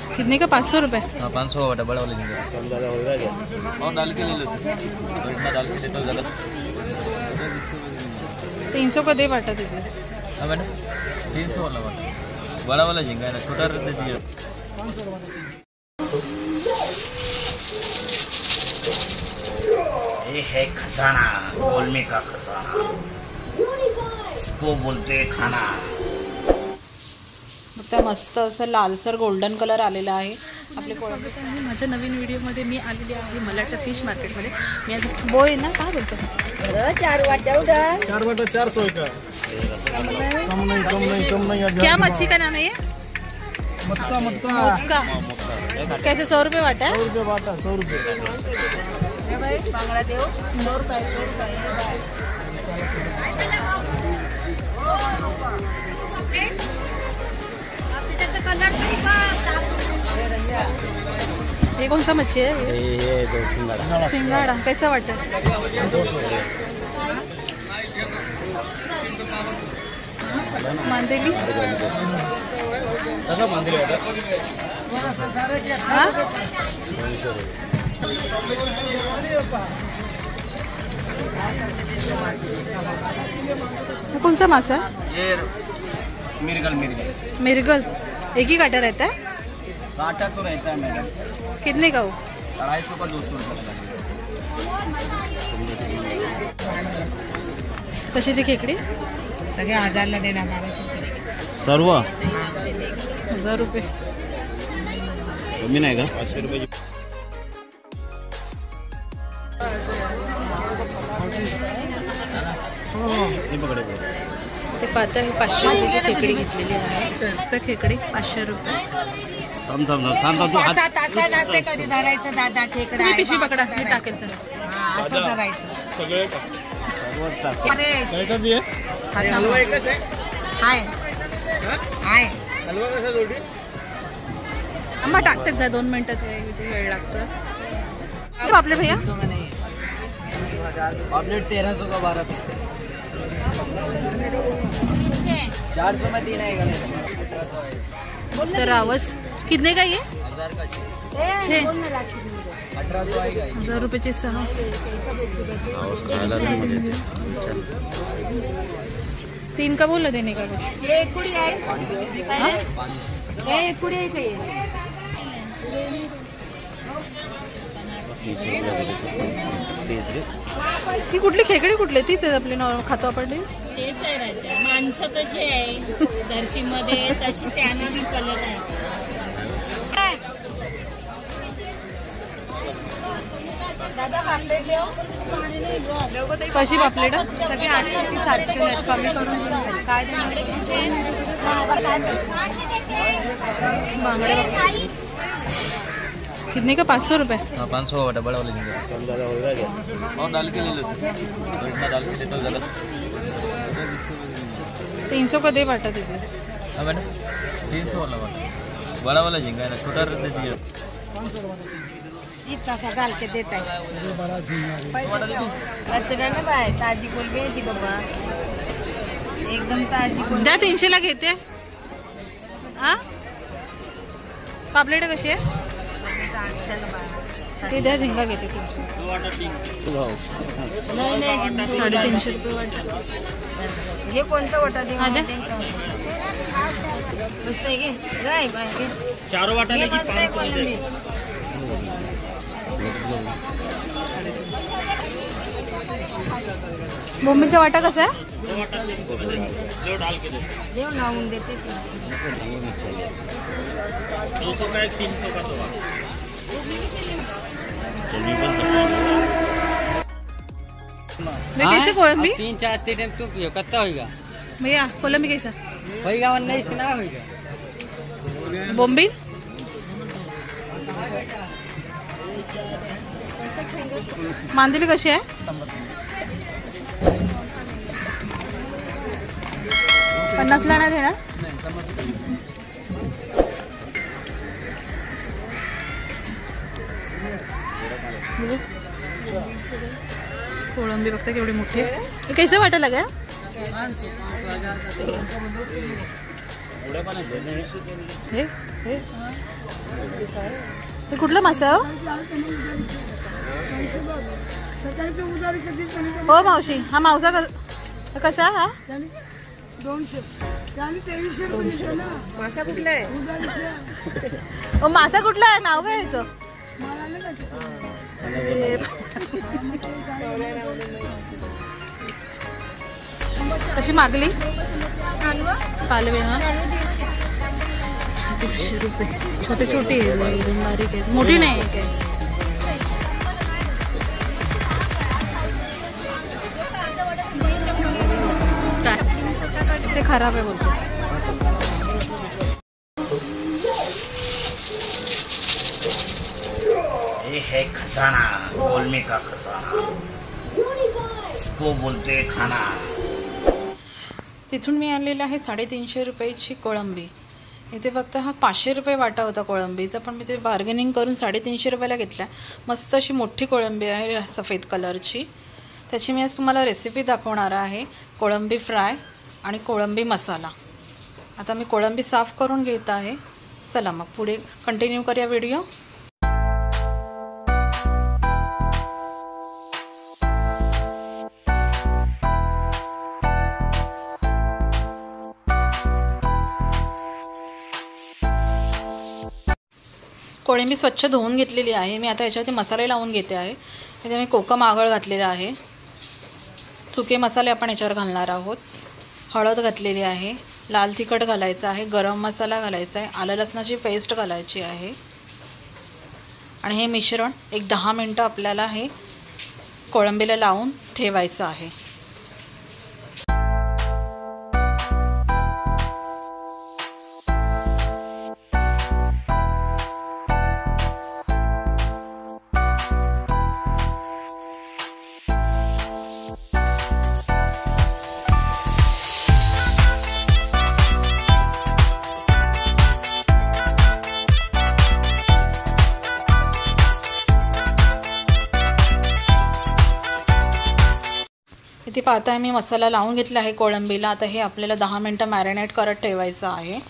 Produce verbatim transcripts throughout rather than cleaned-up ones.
कितने का? पाँच सौ रुपये। हाँ पाँच सौ बड़ा बड़ा वाले झींगा कम ज़्यादा होगा क्या? और डाल के ले लो सर, तो इतना डाल के ले तो ज़्यादा तीन सौ का दे बाटा दीजिए। हाँ मैडम तीन सौ वाला बाटा बड़ा वाला झींगा है ना, छोटा दे दीजिए। ये है खजाना, गोलमे का खजाना, इसको बोलते खाना। आता मस्त असं लालसर गोल्डन कलर आलेला आहे आपले कोळंबी। माझ्या नवीन व्हिडिओमध्ये मी आलेली आहे मलाडच्या फिश मार्केटमध्ये। मी आज बोय ना काय बोलतो चार वाटा उडा चार वाटा चार सौ का कम नहीं कम नहीं कम नहीं। क्या मच्छी का नाम है ये? मत्ता मत्ता मक्का। कैसे? सौ रुपये वाटा? सौ रुपये वाटा सौ रुपये। बांगड़ा देव सौ रुपये सौ रुपये। ये कौन सा मच्छी है? ये ये तो सिंगाड़ा सिंगाड़ा कैसा वाटा? मांदेली कौन सा मासा? ये मिर्गल मिर्गल मिर्गल एक ही काटा रहता है? कांटा तो रहता है मैडम। कितने का वो? अढ़ाई सौ का दो सौ रुपये। कशी ती खेकडी? सगळे हजारला देणार बाराशे सर्व हजार रुपये कमी नाही का? पाचशे रुपये ते पाहता मी पाचशे रुपयाची खेकडी घेतलेली आहे। तर खेकडी पाचशे रुपये। थांब थांब थांब थांब तू हात असते कधी धरायचं दादा खेकडा तुम्ही पिशवी पकडा मी टाकेल चला। असं धरायचं सगळे अरे काय का दिए हलवा एकच आहे हाय हाय हलवा कसा जोडी आंबा टाकतात ना दोन मिनिटात किती वेळ लागतो आपले भैया? ऑमलेट तेरह सौ का बारह पीस है। चार सौ में तीन आएगा। तर रावस कितने का ये? हजार का छः अठारह सौ आएगा। हजार रुपयाचे सहा। तीन का बोला देने का कुछ? ये एक कुड़ी आहे हाँ? ये एक कुड़ी आहे का ये? ही कुठली खेकडी कुठली? तीच आहे आपली नॉर्मल खातो आपण ते? तेच आहे राजा। माणसं कशी आहे धरतीमध्ये तशी त्यांना बी कलर आहे। दादा पापलेट देऊ कशी पापलेट? सगळे आठशे की सातशे आहेत कमी करून काय बांगड़े कितने का? पाँच सौ रुपये। हाँ पाँच सौ बड़ा बड़ा वाले झींगा कम ज़्यादा होगा क्या? और डाल के ले लो सर, तो इतना डाल के ले तो ज़्यादा तीन सौ का दे बाटा दीजिए। हाँ मैडम तीन सौ वाला बाटा बड़ा वाला झींगा है ना, छोटा दे दीजिए। इतना सा डाल के देता है रचना ना बाय ताजी कोलबी ती बाबा एकदम ताजी कोलबी द्या तीनशे ला घेते। हा पापलेट कशी आहे? ते द्या झिंगा घेते तीनशे। नाही नाही साडेतीनशे रुपये वाटा। हे कोणचा वाटा देऊ? हा द्या। बस नाही घे नाही बाय घे चार वाटा हे बस नाही कोलंबी बोंबीचा वाटा कसा आहे? देव लावून देते दो सौ का एक तीन सौ का दो। मैं कैसे कोलंबी? तीन चार टाइम तो कितना होगा भैया कोलंबी कैसा होगा? उन्नीस ना होगा। बोंबी मांदेली कशी आहे? पन्नासला नाही देणार? कोळंबी बघता केवढी मोठी आहे। कैसे वाटा लगा? हे हे हे कुठला मासा हो? हो मावशी, हा मावसा क- कसा हा? मासा कुठला आहे? ओ मासा कुठला आहे? नाव काय याचं? कशी मागली? कालवे हा दीडशे रुपये. छोटे छोटे आहे, एकदम बारीक आहे, मोठी नाही आहे काय. काय ते खराब आहे बोलतो. ये है खजाना, गोलमे का खजाना, इसको बोलते खाना. तिथून मी आणलेलं आहे साडेतीनशे रुपयाची कोळंबी. इथे फक्त हा पाचशे रुपये वाटा होता कोळंबीचा, पण मी ते बार्गेनिंग करून साडेतीनशे रुपयाला घेतला. मस्त अशी मोठी कोळंबी आहे सफेद कलरची. त्याची मी आज तुम्हाला रेसिपी दाखवणार आहे, कोळंबी फ्राय आणि कोळंबी मसाला. आता मी कोळंबी साफ करून घेत आहे. चला मग पुढे कंटिन्यू करूया व्हिडिओ. कोळंबी स्वच्छ धुवून घेतलेली आहे. मी आता याच्यावरती मसाले लावून घेते आहे. इथे मी कोकम आगळ घातलेला आहे. सुके मसाले आपण याच्यावर घालणार आहोत. हळद घातलेली आहे, लाल तिखट घालायचं आहे, गरम मसाला घालायचा आहे, आलं लसणाची पेस्ट घालायची आहे. आणि हे मिश्रण एक दहा मिनटं आपल्याला हे कोळंबीला लावून ठेवायचं आहे. इथे पाहताय मी मसाला लावून घेतला आहे कोळंबीला. आता हे आपल्याला दहा मिनटं मॅरिनेट करत ठेवायचं आहे.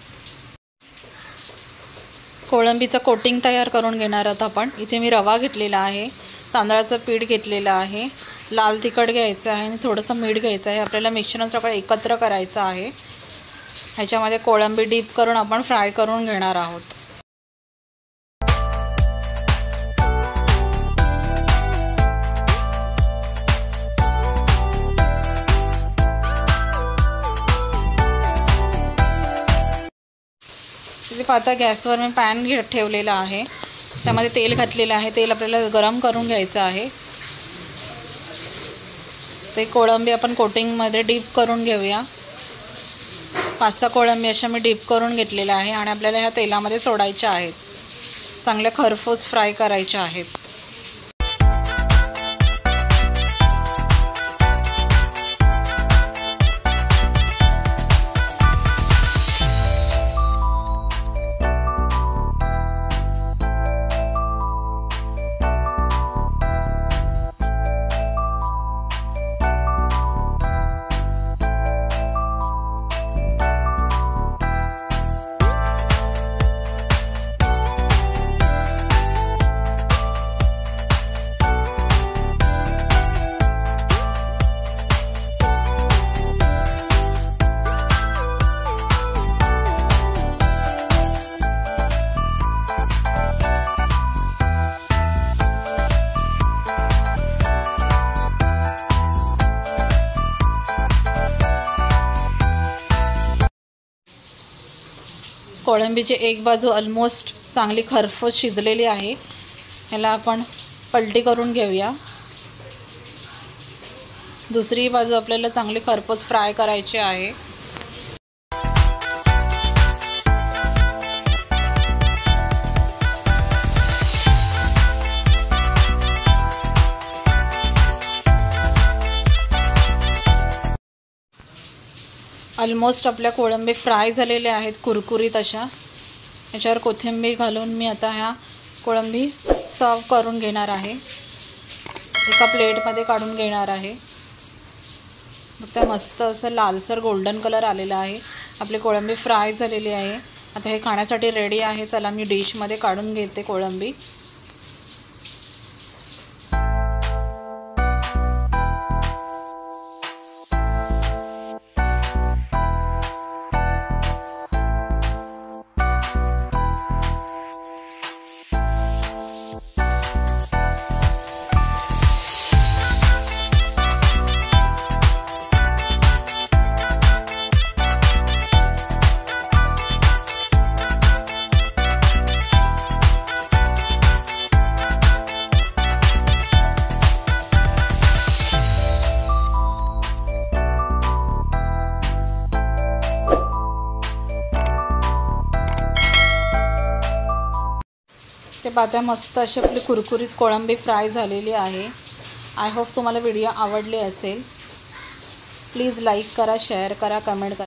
कोळंबीचं कोटिंग तयार करून घेणार आहोत आपण. इथे मी रवा घेतलेला आहे, तांदळाचं पीठ घेतलेलं आहे, लाल तिखट घ्यायचं आहे आणि थोडंसं मीठ घ्यायचं आहे. आपल्याला मिश्रण सगळं एकत्र करायचं आहे. ह्याच्यामध्ये कोळंबी डीप करून आपण फ्राय करून घेणार आहोत. इथे पाहता गॅसवर मी पॅन घे ठेवलेला आहे. त्यामध्ये तेल घातलेलं आहे. तेल आपल्याला गरम करून घ्यायचं आहे. ते कोळंबी आपण कोटिंगमध्ये डीप करून घेऊया. पाच सहा कोळंबी अशा मी डीप करून घेतलेल्या आहे आणि आपल्याला ह्या तेलामध्ये सोडायच्या आहेत. चांगल्या खरपूस फ्राय करायच्या आहेत. कोळंबीची एक बाजू ऑलमोस्ट चांगली खरपूस शिजलेली आहे. ह्याला आपण पलटी करून घेऊया. दुसरी बाजू आपल्याला चांगली खरपूस फ्राय करायची आहे. ऑलमोस्ट आपल्या कोळंबी फ्राय झालेल्या आहेत कुरकुरीत अशा. याच्यावर कोथिंबीर घालून मी आता ह्या कोळंबी सर्व करून घेणार आहे. एका प्लेटमध्ये काढून घेणार आहे. मग त्या मस्त असं लालसर गोल्डन कलर आलेला आहे. आपली कोळंबी फ्राय झालेली आहे. आता हे खाण्यासाठी रेडी आहे. चला मी डिशमध्ये काढून घेते कोळंबी. ते पाहता मस्त अशी आपली कुरकुरीत कोळंबी फ्राय झालेली आहे. आय होप तुम्हाला व्हिडिओ आवडले असेल. प्लीज लाईक करा, शेअर करा, कमेंट करा.